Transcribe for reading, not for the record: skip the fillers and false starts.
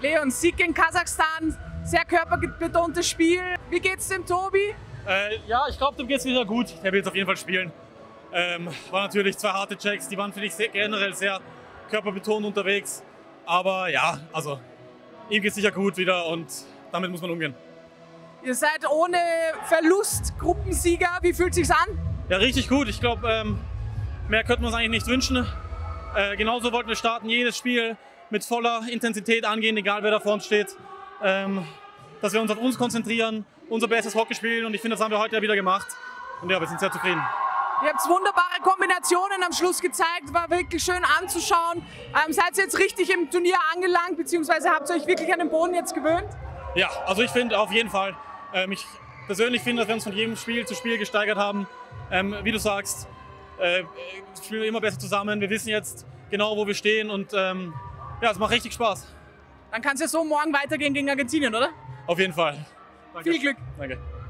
Leon, Sieg in Kasachstan, sehr körperbetontes Spiel. Wie geht's dem Tobi? Ja, ich glaube, dem geht's wieder gut. Der will jetzt auf jeden Fall spielen. War natürlich 2 harte Checks, die waren, finde ich, generell sehr körperbetont unterwegs. Aber ja, also ihm geht's sicher gut wieder und damit muss man umgehen. Ihr seid ohne Verlust Gruppensieger. Wie fühlt sich's an? Ja, richtig gut. Ich glaube, mehr könnte man uns eigentlich nicht wünschen. Genauso wollten wir starten, jedes Spiel mit voller Intensität angehen, egal wer da vor uns steht. Dass wir uns auf uns konzentrieren, unser bestes Hockey spielen und ich finde, das haben wir heute ja wieder gemacht. Und ja, wir sind sehr zufrieden. Ihr habt wunderbare Kombinationen am Schluss gezeigt, war wirklich schön anzuschauen. Seid ihr jetzt richtig im Turnier angelangt, beziehungsweise habt ihr euch wirklich an den Boden jetzt gewöhnt? Ja, also ich finde auf jeden Fall. Ich persönlich finde, dass wir uns von jedem Spiel zu Spiel gesteigert haben. Wie du sagst, spielen wir immer besser zusammen. Wir wissen jetzt genau, wo wir stehen und ja, es macht richtig Spaß. Dann kann es ja so morgen weitergehen gegen Argentinien, oder? Auf jeden Fall. Danke. Viel Glück. Danke.